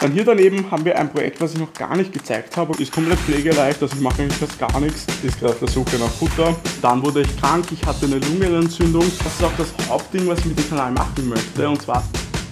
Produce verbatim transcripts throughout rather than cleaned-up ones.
Dann hier daneben haben wir ein Projekt, was ich noch gar nicht gezeigt habe. Ist komplett pflegeleicht, also ich mache eigentlich fast gar nichts. Ist gerade auf der Suche nach Futter. Dann wurde ich krank, ich hatte eine Lungenentzündung. Das ist auch das Hauptding, was ich mit dem Kanal machen möchte. Und zwar,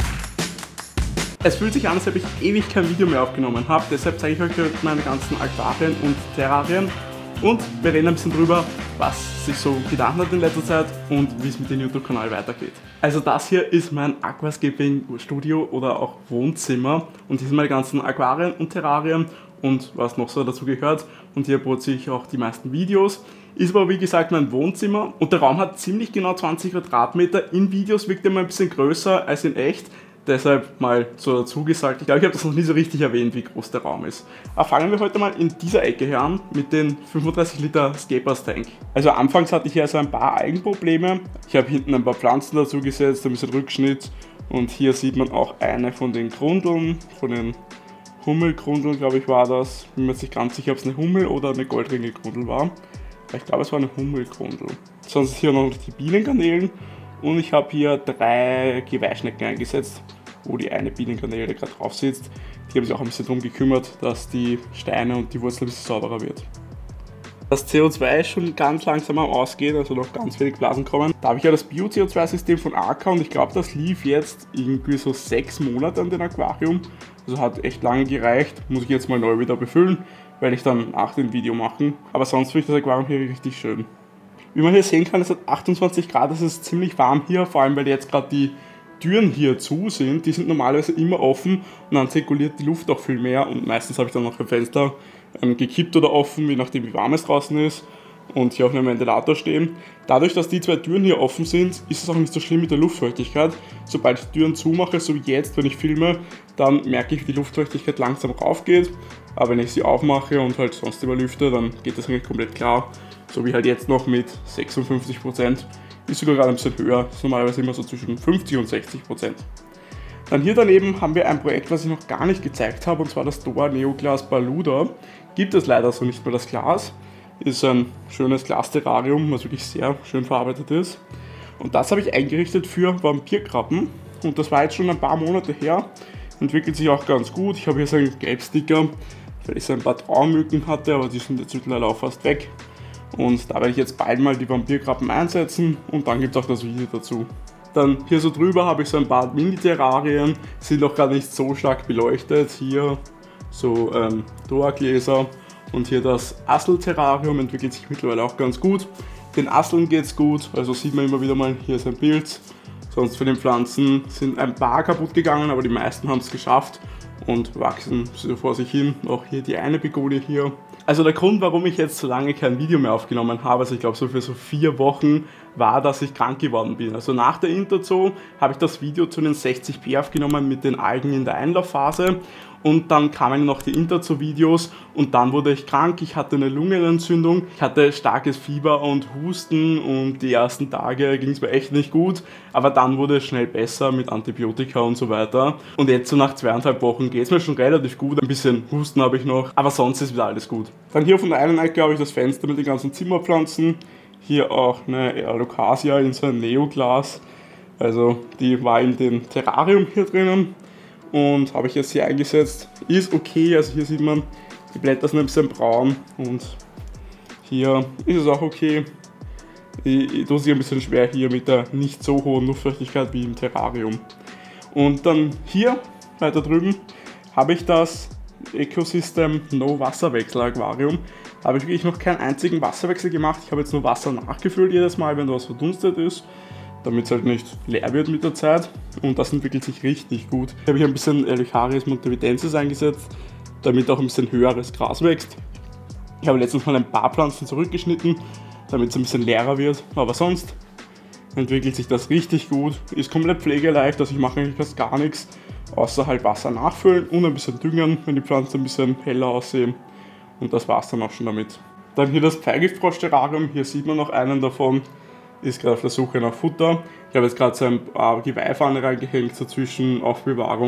es fühlt sich an, als ob ich ewig kein Video mehr aufgenommen habe. Deshalb zeige ich euch heute meine ganzen Aquarien und Terrarien. Und wir reden ein bisschen drüber, was sich so getan hat in letzter Zeit und wie es mit dem YouTube-Kanal weitergeht. Also das hier ist mein Aquascaping-Studio oder auch Wohnzimmer. Und hier sind meine ganzen Aquarien und Terrarien und was noch so dazu gehört. Und hier produziere ich auch die meisten Videos. Ist aber wie gesagt mein Wohnzimmer und der Raum hat ziemlich genau zwanzig Quadratmeter. In Videos wirkt er mal ein bisschen größer als in echt. Deshalb mal so dazu gesagt, ich glaube, ich habe das noch nie so richtig erwähnt, wie groß der Raum ist. Aber fangen wir heute mal in dieser Ecke hier an, mit den fünfunddreißig Liter Scapers Tank. Also anfangs hatte ich hier also ein paar Eigenprobleme. Ich habe hinten ein paar Pflanzen dazu gesetzt, ein bisschen Rückschnitt. Und hier sieht man auch eine von den Grundeln, von den Hummelgrundeln, glaube ich, war das. Ich bin mir jetzt nicht ganz sicher, ob es eine Hummel oder eine Goldringelgrundel war. Aber ich glaube, es war eine Hummelgrundel. Sonst hier noch die Bienengarnelen. Und ich habe hier drei Geweihschnecken eingesetzt, wo die eine Bienengarnele gerade drauf sitzt. Die haben sich auch ein bisschen darum gekümmert, dass die Steine und die Wurzel ein bisschen sauberer wird. Das C O zwei ist schon ganz langsam am Ausgehen, also noch ganz wenig Blasen kommen. Da habe ich ja das Bio-C O zwei System von Arca und ich glaube, das lief jetzt irgendwie so sechs Monate an den Aquarium. Also hat echt lange gereicht, muss ich jetzt mal neu wieder befüllen, werde ich dann nach dem Video machen. Aber sonst finde ich das Aquarium hier richtig schön. Wie man hier sehen kann, es hat achtundzwanzig Grad, es ist ziemlich warm hier, vor allem weil jetzt gerade die Türen hier zu sind. Die sind normalerweise immer offen und dann zirkuliert die Luft auch viel mehr und meistens habe ich dann noch ein Fenster ähm, gekippt oder offen, je nachdem wie warm es draußen ist und hier auch einen Ventilator stehen. Dadurch, dass die zwei Türen hier offen sind, ist es auch nicht so schlimm mit der Luftfeuchtigkeit. Sobald ich die Türen zumache, so wie jetzt, wenn ich filme, dann merke ich, wie die Luftfeuchtigkeit langsam raufgeht. Aber wenn ich sie aufmache und halt sonst überlüfte, dann geht das eigentlich komplett klar. So wie halt jetzt noch mit sechsundfünfzig Prozent, ist sogar gerade ein bisschen höher, ist normalerweise immer so zwischen fünfzig und sechzig Prozent. Dann hier daneben haben wir ein Projekt, was ich noch gar nicht gezeigt habe, und zwar das Doa Neoglas Baluda. Gibt es leider so nicht mehr das Glas, ist ein schönes Glasterrarium, was wirklich sehr schön verarbeitet ist. Und das habe ich eingerichtet für Vampirkrabben und das war jetzt schon ein paar Monate her, entwickelt sich auch ganz gut. Ich habe hier so einen Gelbsticker, weil ich so ein paar Traumücken hatte, aber die sind jetzt mittlerweile auch fast weg. Und da werde ich jetzt bald mal die Vampirkrabben einsetzen und dann gibt es auch das Video dazu. Dann hier so drüber habe ich so ein paar Mini-Terrarien, sind auch gar nicht so stark beleuchtet. Hier so ähm, Doa-Gläser und hier das Assel-Terrarium entwickelt sich mittlerweile auch ganz gut. Den Asseln geht es gut, also sieht man immer wieder mal, hier ist ein Bild. Sonst für den Pflanzen sind ein paar kaputt gegangen, aber die meisten haben es geschafft und wachsen so vor sich hin. Auch hier die eine Begonie hier. Also der Grund, warum ich jetzt so lange kein Video mehr aufgenommen habe, also ich glaube so für so vier Wochen, war, dass ich krank geworden bin. Also nach der Interzoo habe ich das Video zu den sechzig p aufgenommen mit den Algen in der Einlaufphase und dann kamen noch die Interzoo-Videos und dann wurde ich krank, ich hatte eine Lungenentzündung, ich hatte starkes Fieber und Husten und die ersten Tage ging es mir echt nicht gut, aber dann wurde es schnell besser mit Antibiotika und so weiter und jetzt so nach zweieinhalb Wochen geht es mir schon relativ gut, ein bisschen Husten habe ich noch, aber sonst ist wieder alles gut. Dann hier von der einen Ecke habe ich das Fenster mit den ganzen Zimmerpflanzen. Hier auch eine Alocasia in so ein Neoglas. Also die war in dem Terrarium hier drinnen. Und habe ich jetzt hier eingesetzt. Ist okay, also hier sieht man, die Blätter sind ein bisschen braun. Und hier ist es auch okay. Ich, ich tue es hier ein bisschen schwer hier mit der nicht so hohen Luftfeuchtigkeit wie im Terrarium. Und dann hier, weiter drüben, habe ich das Ecosystem No Wasserwechsel Aquarium. Da habe ich wirklich noch keinen einzigen Wasserwechsel gemacht. Ich habe jetzt nur Wasser nachgefüllt jedes Mal, wenn was verdunstet ist, damit es halt nicht leer wird mit der Zeit. Und das entwickelt sich richtig gut. Ich habe hier ein bisschen Elecharis montevidensis eingesetzt, damit auch ein bisschen höheres Gras wächst. Ich habe letztens mal ein paar Pflanzen zurückgeschnitten, damit es ein bisschen leerer wird. Aber sonst entwickelt sich das richtig gut. Ist komplett pflegeleicht, also ich mache eigentlich fast gar nichts, außer halt Wasser nachfüllen und ein bisschen düngen, wenn die Pflanzen ein bisschen heller aussehen. Und das war es dann auch schon damit. Dann hier das Pfeigiftfrosch-Terrarium, hier sieht man noch einen davon, ist gerade auf der Suche nach Futter. Ich habe jetzt gerade so ein paar Geweihpfanne reingehängt zur Zwischenaufbewahrung,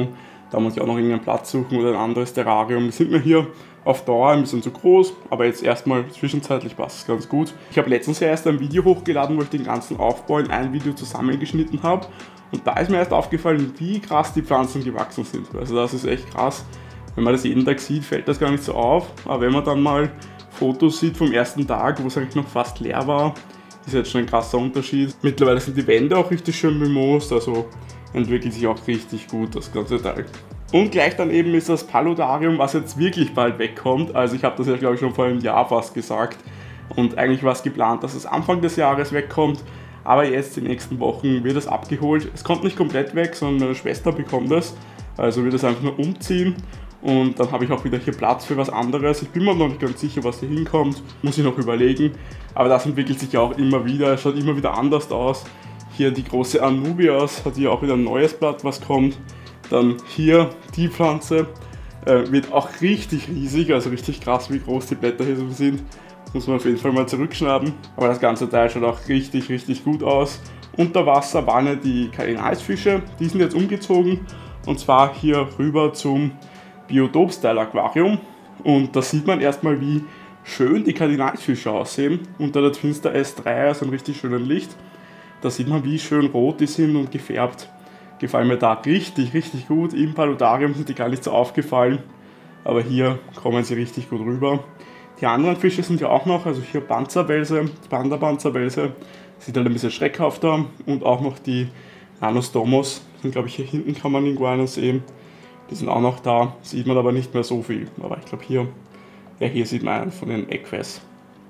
Da muss ich auch noch irgendeinen Platz suchen oder ein anderes Terrarium. Die sind mir hier auf Dauer ein bisschen zu groß, aber jetzt erstmal zwischenzeitlich passt es ganz gut. Ich habe letztens ja erst ein Video hochgeladen, wo ich den ganzen Aufbau in ein Video zusammengeschnitten habe. Und da ist mir erst aufgefallen, wie krass die Pflanzen gewachsen sind. Also das ist echt krass. Wenn man das jeden Tag sieht, fällt das gar nicht so auf. Aber wenn man dann mal Fotos sieht vom ersten Tag, wo es eigentlich noch fast leer war, ist jetzt schon ein krasser Unterschied. Mittlerweile sind die Wände auch richtig schön bemoost, also entwickelt sich auch richtig gut das ganze Teil. Und gleich daneben ist das Paludarium, was jetzt wirklich bald wegkommt. Also ich habe das ja glaube ich schon vor einem Jahr fast gesagt. Und eigentlich war es geplant, dass es Anfang des Jahres wegkommt. Aber jetzt in den nächsten Wochen wird es abgeholt. Es kommt nicht komplett weg, sondern meine Schwester bekommt es. Also wird es einfach nur umziehen. Und dann habe ich auch wieder hier Platz für was anderes. Ich bin mir noch nicht ganz sicher, was hier hinkommt. Muss ich noch überlegen. Aber das entwickelt sich ja auch immer wieder. Es schaut immer wieder anders aus. Hier die große Anubias hat hier auch wieder ein neues Blatt, was kommt. Dann hier die Pflanze. Äh, wird auch richtig riesig, also richtig krass, wie groß die Blätter hier so sind. Muss man auf jeden Fall mal zurückschnappen. Aber das ganze Teil schaut auch richtig, richtig gut aus. Unter Wasser waren ja die Kardinalsfische. Die sind jetzt umgezogen. Und zwar hier rüber zum Biotop-Style-Aquarium. Und da sieht man erstmal, wie schön die Kardinalsfische aussehen. Unter der Twinster S drei, also einem richtig schönen Licht. Da sieht man, wie schön rot die sind und gefärbt. Gefallen mir da richtig, richtig gut. Im Paludarium sind die gar nicht so aufgefallen. Aber hier kommen sie richtig gut rüber. Die anderen Fische sind ja auch noch, also hier Panzerwelse, Panda-Panzerwelse, sieht halt ein bisschen schreckhafter. Und auch noch die Nanostomos, sind glaube ich hier hinten kann man irgendwo einen sehen. Die sind auch noch da, sieht man aber nicht mehr so viel. Aber ich glaube hier, ja hier sieht man einen von den Equus.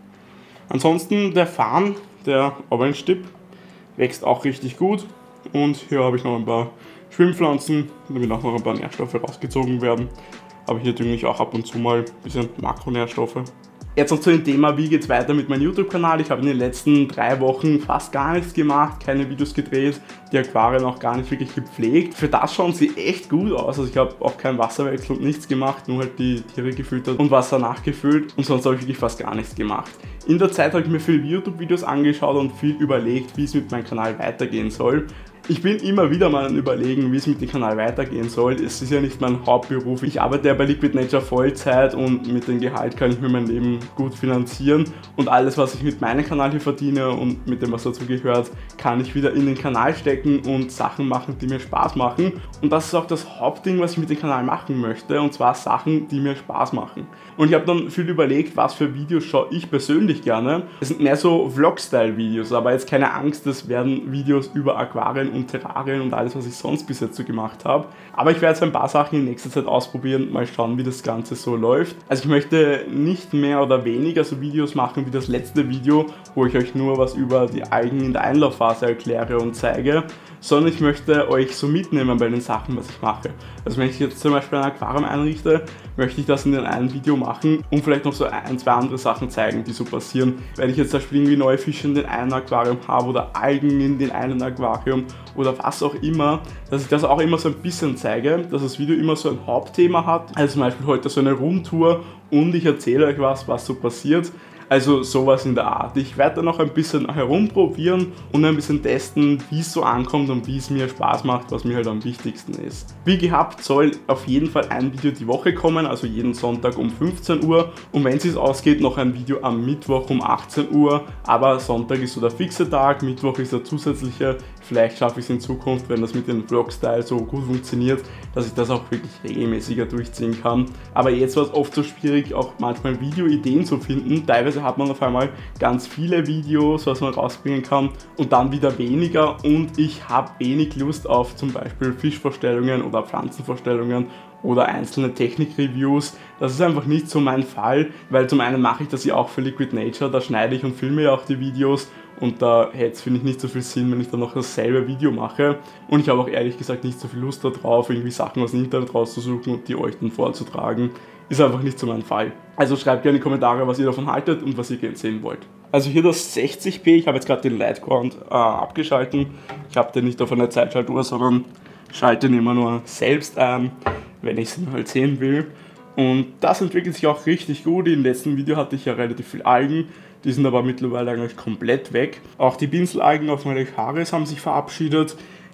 Ansonsten der Farn, der Orange Dip, wächst auch richtig gut. Und hier habe ich noch ein paar Schwimmpflanzen, damit auch noch ein paar Nährstoffe rausgezogen werden. Aber hier dünge ich auch ab und zu mal ein bisschen Makronährstoffe. Jetzt noch zu dem Thema, wie geht es weiter mit meinem YouTube-Kanal. Ich habe in den letzten drei Wochen fast gar nichts gemacht, keine Videos gedreht, die Aquarien auch gar nicht wirklich gepflegt. Für das schauen sie echt gut aus. Also ich habe auch keinen Wasserwechsel und nichts gemacht, nur halt die Tiere gefüttert und Wasser nachgefüllt. Und sonst habe ich wirklich fast gar nichts gemacht. In der Zeit habe ich mir viele YouTube-Videos angeschaut und viel überlegt, wie es mit meinem Kanal weitergehen soll. Ich bin immer wieder mal am Überlegen, wie es mit dem Kanal weitergehen soll. Es ist ja nicht mein Hauptberuf. Ich arbeite ja bei Liquid Nature Vollzeit und mit dem Gehalt kann ich mir mein Leben gut finanzieren. Und alles, was ich mit meinem Kanal hier verdiene und mit dem, was dazu gehört, kann ich wieder in den Kanal stecken und Sachen machen, die mir Spaß machen. Und das ist auch das Hauptding, was ich mit dem Kanal machen möchte. Und zwar Sachen, die mir Spaß machen. Und ich habe dann viel überlegt, was für Videos schaue ich persönlich gerne. Es sind mehr so Vlog-Style-Videos, aber jetzt keine Angst, das werden Videos über Aquarien und Terrarien und alles, was ich sonst bis jetzt so gemacht habe. Aber ich werde jetzt ein paar Sachen in nächster Zeit ausprobieren, mal schauen, wie das Ganze so läuft. Also ich möchte nicht mehr oder weniger so Videos machen wie das letzte Video, wo ich euch nur was über die Algen in der Einlaufphase erkläre und zeige, sondern ich möchte euch so mitnehmen bei den Sachen, was ich mache. Also wenn ich jetzt zum Beispiel ein Aquarium einrichte, möchte ich das in einem Video machen und vielleicht noch so ein, zwei andere Sachen zeigen, die so passieren. Wenn ich jetzt zum Beispiel irgendwie neue Fische in den einen Aquarium habe oder Algen in den einen Aquarium oder was auch immer, dass ich das auch immer so ein bisschen zeige, dass das Video immer so ein Hauptthema hat. Also zum Beispiel heute so eine Rundtour und ich erzähle euch was, was so passiert. Also sowas in der Art. Ich werde dann noch ein bisschen herumprobieren und ein bisschen testen, wie es so ankommt und wie es mir Spaß macht, was mir halt am wichtigsten ist. Wie gehabt soll auf jeden Fall ein Video die Woche kommen, also jeden Sonntag um fünfzehn Uhr. Und wenn es sich ausgeht, noch ein Video am Mittwoch um achtzehn Uhr. Aber Sonntag ist so der fixe Tag, Mittwoch ist der zusätzliche. Vielleicht schaffe ich es in Zukunft, wenn das mit dem Vlog-Style so gut funktioniert, dass ich das auch wirklich regelmäßiger durchziehen kann. Aber jetzt war es oft so schwierig, auch manchmal Videoideen zu finden. Teilweise hat man auf einmal ganz viele Videos, was man rausbringen kann und dann wieder weniger. Und ich habe wenig Lust auf zum Beispiel Fischvorstellungen oder Pflanzenvorstellungen oder einzelne Technik-Reviews. Das ist einfach nicht so mein Fall, weil zum einen mache ich das ja auch für Liquid Nature, da schneide ich und filme ja auch die Videos und da hätte es, finde ich, nicht so viel Sinn, wenn ich dann noch dasselbe Video mache. Und ich habe auch ehrlich gesagt nicht so viel Lust darauf, irgendwie Sachen aus dem Internet rauszusuchen und die euch dann vorzutragen. Ist einfach nicht so mein Fall. Also schreibt gerne in die Kommentare, was ihr davon haltet und was ihr gerne sehen wollt. Also hier das sechzig p, ich habe jetzt gerade den Lightground äh, abgeschalten. Ich habe den nicht auf einer Zeitschaltuhr, sondern schalte den immer nur selbst ein, wenn ich es halt sehen will. Und das entwickelt sich auch richtig gut. Im letzten Video hatte ich ja relativ viel Algen, die sind aber mittlerweile eigentlich komplett weg. Auch die Pinselalgen auf Melecharis haben sich verabschiedet.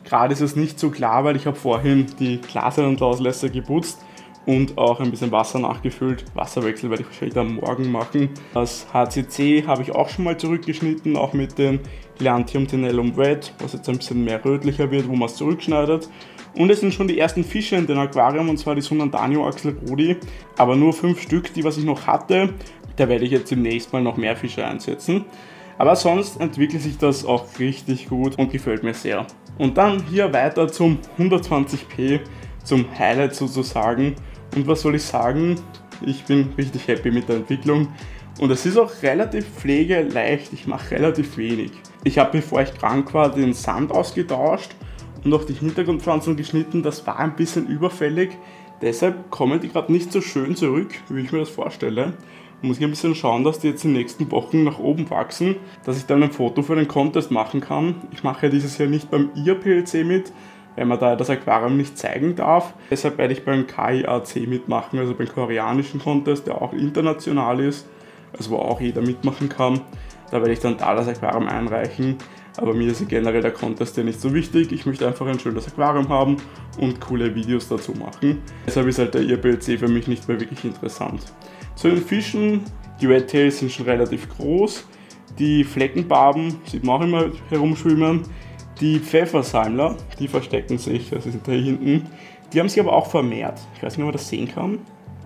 Gerade ist es nicht so klar, weil ich habe vorhin die Glaseinlauslässer geputzt und auch ein bisschen Wasser nachgefüllt. Wasserwechsel werde ich wahrscheinlich am Morgen machen. Das H C C habe ich auch schon mal zurückgeschnitten, auch mit dem Lanthium Tenellum Red, was jetzt ein bisschen mehr rötlicher wird, wo man es zurückschneidet. Und es sind schon die ersten Fische in dem Aquarium, und zwar die Sundanio Axelrodi, aber nur fünf Stück, die was ich noch hatte. Da werde ich jetzt demnächst mal noch mehr Fische einsetzen. Aber sonst entwickelt sich das auch richtig gut und gefällt mir sehr. Und dann hier weiter zum hundertzwanzig p, zum Highlight sozusagen. Und was soll ich sagen? Ich bin richtig happy mit der Entwicklung. Und es ist auch relativ pflegeleicht, ich mache relativ wenig. Ich habe, bevor ich krank war, den Sand ausgetauscht und auch die Hintergrundpflanzen geschnitten. Das war ein bisschen überfällig. Deshalb kommen die gerade nicht so schön zurück, wie ich mir das vorstelle. Muss ich ein bisschen schauen, dass die jetzt in den nächsten Wochen nach oben wachsen, dass ich dann ein Foto für den Contest machen kann. Ich mache ja dieses Jahr nicht beim I A P L C mit, weil man da das Aquarium nicht zeigen darf. Deshalb werde ich beim K I A C mitmachen, also beim koreanischen Contest, der auch international ist, also wo auch jeder mitmachen kann. Da werde ich dann da das Aquarium einreichen. Aber mir ist generell der Contest ja nicht so wichtig. Ich möchte einfach ein schönes Aquarium haben und coole Videos dazu machen. Deshalb ist halt der I A P L C für mich nicht mehr wirklich interessant. Zu den Fischen, die Red Tails sind schon relativ groß. Die Fleckenbarben sieht man auch immer herumschwimmen. Die Pfeffersalmler, die verstecken sich, also sind da hinten. Die haben sich aber auch vermehrt. Ich weiß nicht, ob man das sehen kann.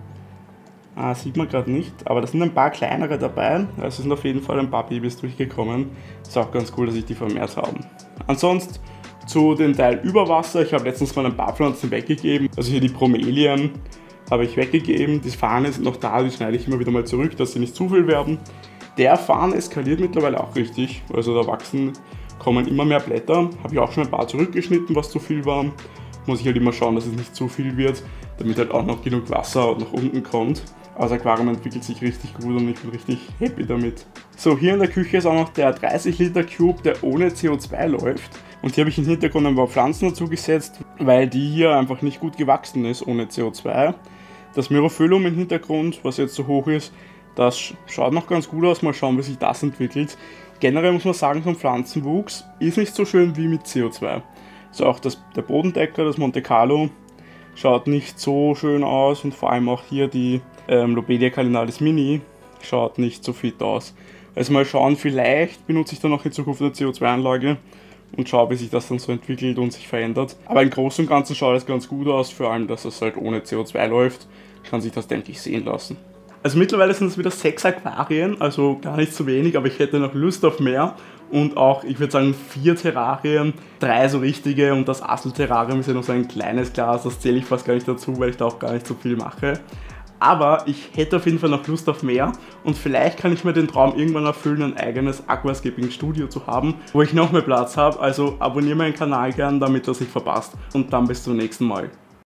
Ah, sieht man gerade nicht, aber da sind ein paar kleinere dabei. Also sind auf jeden Fall ein paar Babys durchgekommen. Ist auch ganz cool, dass sich die vermehrt haben. Ansonsten zu den Teil über Wasser. Ich habe letztens mal ein paar Pflanzen weggegeben. Also hier die Bromelien habe ich weggegeben. Die Fahne sind noch da, die schneide ich immer wieder mal zurück, dass sie nicht zu viel werden. Der Farn eskaliert mittlerweile auch richtig. Also da wachsen, kommen immer mehr Blätter. Habe ich auch schon ein paar zurückgeschnitten, was zu viel war. Muss ich halt immer schauen, dass es nicht zu viel wird, damit halt auch noch genug Wasser nach unten kommt. Aber das Aquarium entwickelt sich richtig gut und ich bin richtig happy damit. So, hier in der Küche ist auch noch der dreißig Liter Cube, der ohne C O zwei läuft. Und hier habe ich im Hintergrund ein paar Pflanzen dazu gesetzt, weil die hier einfach nicht gut gewachsen ist ohne C O zwei. Das Myrophyllum im Hintergrund, was jetzt so hoch ist, das schaut noch ganz gut aus. Mal schauen, wie sich das entwickelt. Generell muss man sagen, vom Pflanzenwuchs ist nicht so schön wie mit C O zwei. So, auch das, der Bodendecker, das Monte Carlo, schaut nicht so schön aus und vor allem auch hier die ähm, Lobelia cardinalis mini schaut nicht so fit aus. Also mal schauen, vielleicht benutze ich dann auch in Zukunft eine C O zwei Anlage und schaue, wie sich das dann so entwickelt und sich verändert. Aber im Großen und Ganzen schaut es ganz gut aus, vor allem, dass es halt ohne C O zwei läuft, kann sich das, denke ich, sehen lassen. Also mittlerweile sind es wieder sechs Aquarien, also gar nicht so wenig, aber ich hätte noch Lust auf mehr. Und auch, ich würde sagen, vier Terrarien, drei so richtige und das Assel-Terrarium ist ja noch so ein kleines Glas, das zähle ich fast gar nicht dazu, weil ich da auch gar nicht so viel mache. Aber ich hätte auf jeden Fall noch Lust auf mehr und vielleicht kann ich mir den Traum irgendwann erfüllen, ein eigenes Aquascaping-Studio zu haben, wo ich noch mehr Platz habe. Also abonniere meinen Kanal gern, damit das nicht verpasst. Und dann bis zum nächsten Mal.